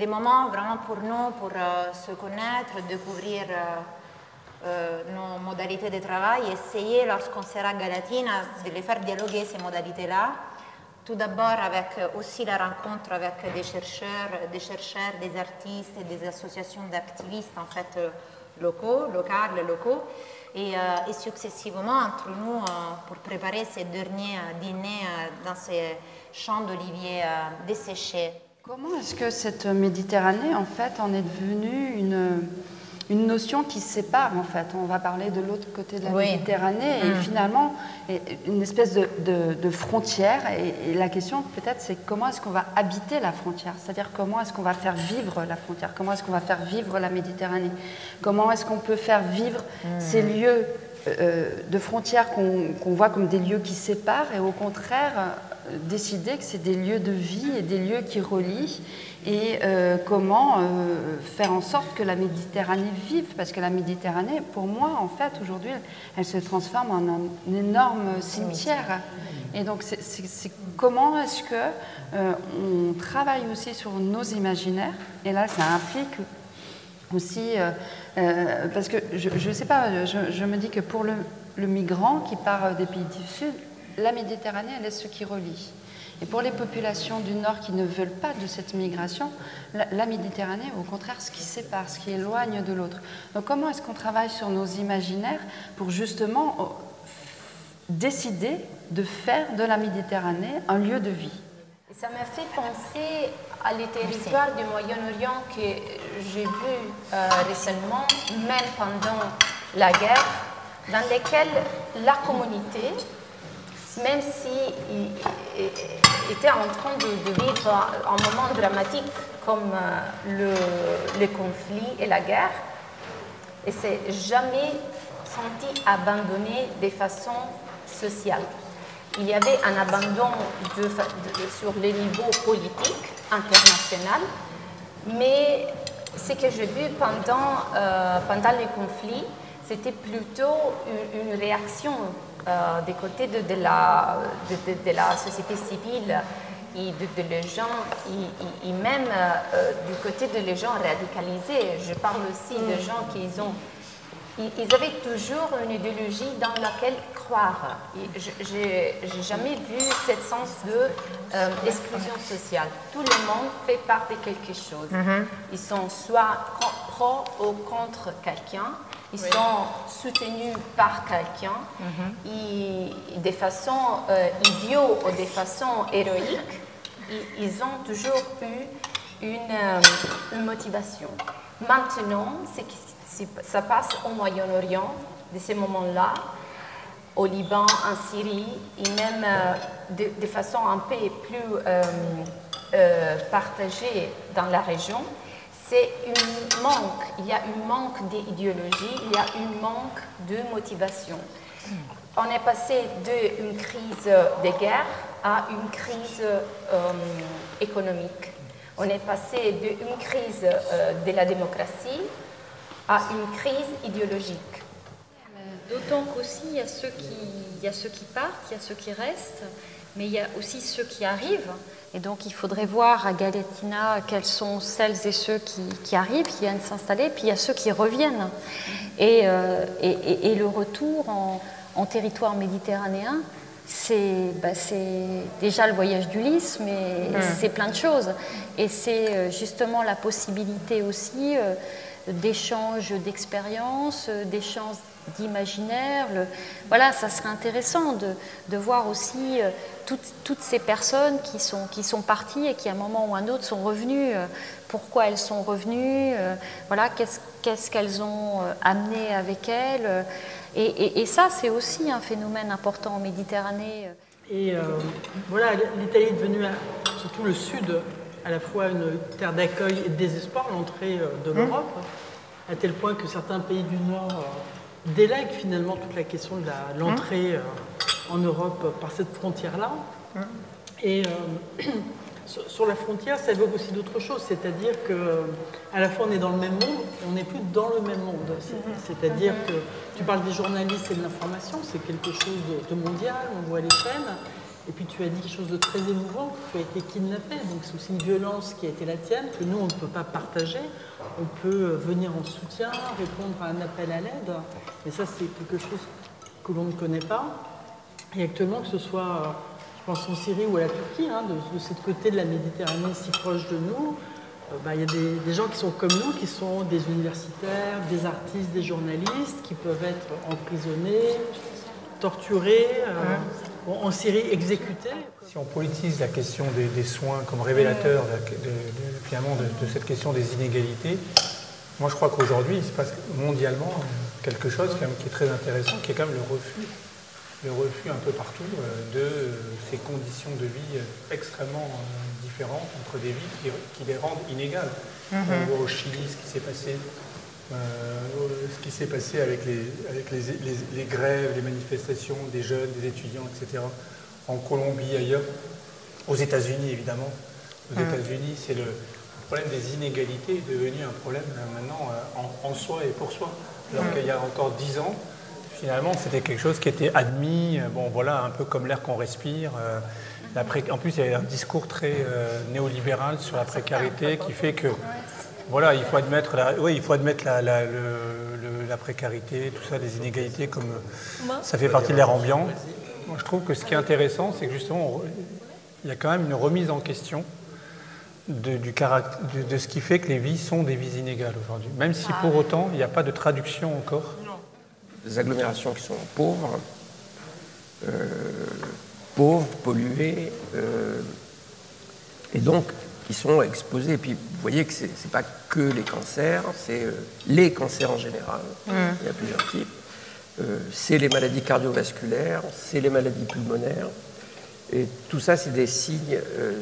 des moments vraiment pour nous, pour se connaître, découvrir nos modalités de travail, essayer lorsqu'on sera à Galatina de les faire dialoguer ces modalités-là. Tout d'abord avec aussi la rencontre avec des chercheurs, des artistes et des associations d'activistes en fait locaux, et successivement entre nous pour préparer ces derniers dîners dans ces champs d'oliviers desséchés. Comment est-ce que cette Méditerranée en fait en est devenue une notion qui sépare en fait? On va parler de l'autre côté de la Méditerranée et finalement une espèce de frontière et la question peut-être c'est comment est-ce qu'on va habiter la frontière, c'est-à-dire comment est-ce qu'on va faire vivre la frontière, comment est-ce qu'on va faire vivre la Méditerranée, comment est-ce qu'on peut faire vivre ces lieux de frontières qu'on voit comme des lieux qui séparent et au contraire décider que c'est des lieux de vie et des lieux qui relient et comment faire en sorte que la Méditerranée vive, parce que la Méditerranée, pour moi, en fait, aujourd'hui, elle se transforme en un énorme cimetière. Et donc, c'est comment est-ce que on travaille aussi sur nos imaginaires, et là, ça implique aussi, parce que je ne sais pas, je me dis que pour le migrant qui part des pays du Sud, la Méditerranée, elle est ce qui relie. Et pour les populations du Nord qui ne veulent pas de cette migration, la Méditerranée est au contraire ce qui sépare, ce qui éloigne de l'autre. Donc comment est-ce qu'on travaille sur nos imaginaires pour justement décider de faire de la Méditerranée un lieu de vie? Ça m'a fait penser à les territoires du Moyen-Orient que j'ai vu récemment, même pendant la guerre, dans lesquels la communauté, même s'il était en train de vivre un moment dramatique comme le conflit et la guerre, et s'est jamais senti abandonné de façon sociale. Il y avait un abandon sur le niveau politique international, mais ce que j'ai vu pendant le conflit, c'était plutôt une réaction des côtés de la société civile et de les gens, et même du côté de les gens radicalisés. Je parle aussi de gens ils avaient toujours une idéologie dans laquelle croire. Je n'ai jamais vu ce sens d'exclusion sociale. Tout le monde fait part de quelque chose. Ils sont soit pro ou contre quelqu'un. Ils sont soutenus par quelqu'un et de façon idiote ou de façon héroïque, ils ont toujours eu une motivation. Maintenant, ça passe au Moyen-Orient, de ces moments-là, au Liban, en Syrie, et même de façon un peu plus partagée dans la région. Il y a un manque d'idéologie, il y a un manque de motivation. On est passé d'une crise de guerre à une crise économique. On est passé d'une crise de la démocratie à une crise idéologique. D'autant qu'aussi, il y a ceux qui partent, il y a ceux qui restent, mais il y a aussi ceux qui arrivent. Et donc, il faudrait voir à Galatina quels sont celles et ceux qui arrivent, qui viennent s'installer, puis il y a ceux qui reviennent. Et le retour en territoire méditerranéen, c'est déjà le voyage d'Ulysse, mais c'est plein de choses. Et c'est justement la possibilité aussi d'échanges d'expériences, d'échanges d'imaginaire. Voilà, ça serait intéressant de voir aussi toutes ces personnes qui sont parties et qui à un moment ou un autre sont revenues, pourquoi elles sont revenues, voilà, qu'est-ce qu'elles ont amené avec elles. Et ça, c'est aussi un phénomène important en Méditerranée. Et voilà, l'Italie est devenue, surtout le sud, à la fois une terre d'accueil et de désespoir, l'entrée de l'Europe, à tel point que certains pays du Nord délèguent finalement toute la question de l'entrée en Europe par cette frontière-là. Et sur la frontière, ça évoque aussi d'autres choses, c'est-à-dire qu'à la fois on est dans le même monde et on n'est plus dans le même monde. C'est-à-dire que tu parles des journalistes et de l'information, c'est quelque chose de mondial, on voit les chaînes, Et puis tu as dit quelque chose de très émouvant, que tu as été kidnappée, donc c'est aussi une violence qui a été la tienne, que nous on ne peut pas partager. On peut venir en soutien, répondre à un appel à l'aide, mais ça c'est quelque chose que l'on ne connaît pas. Et actuellement, que ce soit, je pense en Syrie ou à la Turquie, hein, de ce côté de la Méditerranée si proche de nous, il y a des gens qui sont comme nous, qui sont des universitaires, des artistes, des journalistes, qui peuvent être emprisonnés, torturés, en Syrie exécutés. Si on politise la question des soins comme révélateur finalement de cette question des inégalités, moi je crois qu'aujourd'hui il se passe mondialement quelque chose quand même qui est très intéressant, qui est quand même le refus un peu partout de ces conditions de vie extrêmement différentes entre des vies qui les rendent inégales. On voit au Chili ce qui s'est passé avec les grèves, les manifestations des jeunes, des étudiants, etc. En Colombie, ailleurs, aux États-Unis évidemment. Aux États-Unis, c'est le problème des inégalités est devenu un problème maintenant en soi et pour soi. Alors qu'il y a encore 10 ans, finalement, c'était quelque chose qui était admis, bon voilà, un peu comme l'air qu'on respire. En plus, il y a un discours très néolibéral sur la précarité qui fait que, voilà, il faut admettre la précarité, tout ça, les inégalités, comme ça fait partie de l'air ambiant. Moi, je trouve que ce qui est intéressant, c'est que justement, il y a quand même une remise en question de ce qui fait que les vies sont des vies inégales aujourd'hui. Même si pour autant, il n'y a pas de traduction encore. Des agglomérations qui sont pauvres, polluées, et donc qui sont exposées. Et puis vous voyez que ce n'est pas que les cancers, c'est les cancers en général. Il y a plusieurs types. C'est les maladies cardiovasculaires, c'est les maladies pulmonaires. Et tout ça, c'est des signes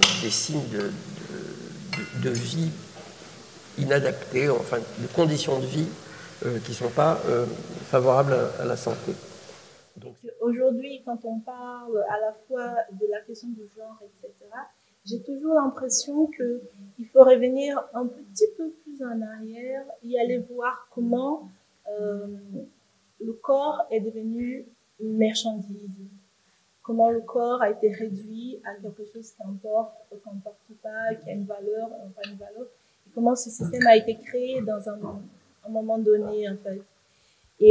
de vie inadaptées, enfin de conditions de vie qui ne sont pas favorables à la santé. Aujourd'hui, quand on parle à la fois de la question du genre, etc., j'ai toujours l'impression qu'il faut revenir un petit peu plus en arrière et aller voir comment le corps est devenu une marchandise, comment le corps a été réduit à quelque chose qui importe ou qui n'importe pas, qui a une valeur ou pas une valeur, et comment ce système a été créé dans un moment donné, en fait. Et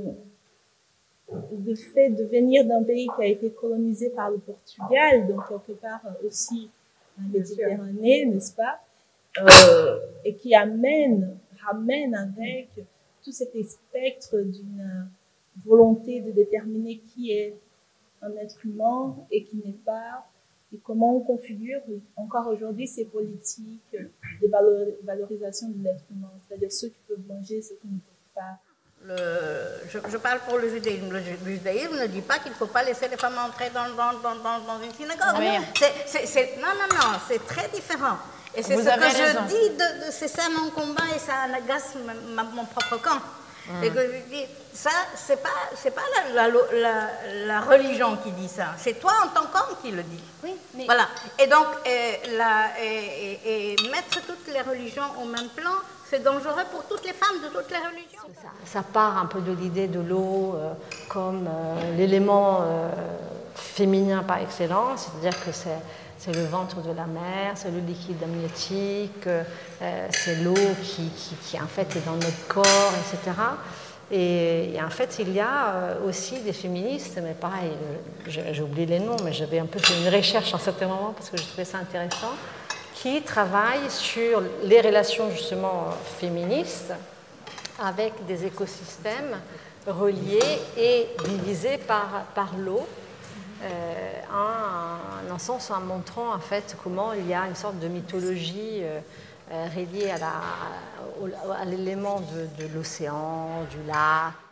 le fait de venir d'un pays qui a été colonisé par le Portugal, donc quelque part aussi la Méditerranée, n'est-ce pas, et qui ramène avec tout cet spectre d'une volonté de déterminer qui est un être humain et qui n'est pas, et comment on configure encore aujourd'hui ces politiques de valorisation de l'être humain, c'est-à-dire ceux qui peuvent manger, ceux qui ne peuvent pas. Je parle pour le judaïsme. Le judaïsme ne dit pas qu'il ne faut pas laisser les femmes entrer dans une synagogue. Oui. Non, c'est très différent. Et c'est ce que je dis, c'est ça mon combat et ça agace mon propre camp. Et que je dis, ça, c'est pas la religion qui dit ça, c'est toi en tant qu'homme qui le dit. Oui, mais... Voilà. Et donc, mettre toutes les religions au même plan, c'est dangereux pour toutes les femmes de toutes les religions. Ça part un peu de l'idée de l'eau comme l'élément féminin par excellence, c'est-à-dire que c'est le ventre de la mer, c'est le liquide amniotique, c'est l'eau qui en fait est dans notre corps, etc. Et en fait, il y a aussi des féministes, mais pareil, j'ai oublié les noms, mais j'avais un peu fait une recherche en certain moment parce que je trouvais ça intéressant, qui travaillent sur les relations justement féministes avec des écosystèmes reliés et divisés par l'eau, en montrant en fait comment il y a une sorte de mythologie reliée à l'élément de l'océan, du lac.